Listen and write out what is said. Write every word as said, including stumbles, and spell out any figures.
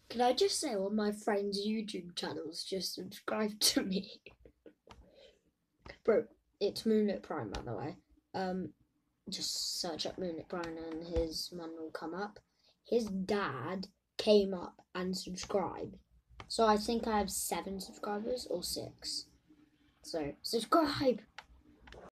Can I just say on my friend's YouTube channels, just subscribe to me. Bro, it's Moonlit Prime, by the way. Um, just search up Moonlit Prime and his mum will come up. His dad came up and subscribed. So I think I have seven subscribers or six. So subscribe.